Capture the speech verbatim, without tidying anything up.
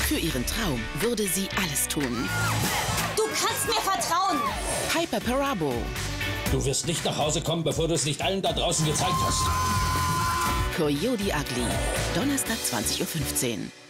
Für ihren Traum würde sie alles tun. Du kannst mir vertrauen! Hyper Parabo. Du wirst nicht nach Hause kommen, bevor du es nicht allen da draußen gezeigt hast. Coyote Ugly. Donnerstag zwanzig Uhr fünfzehn.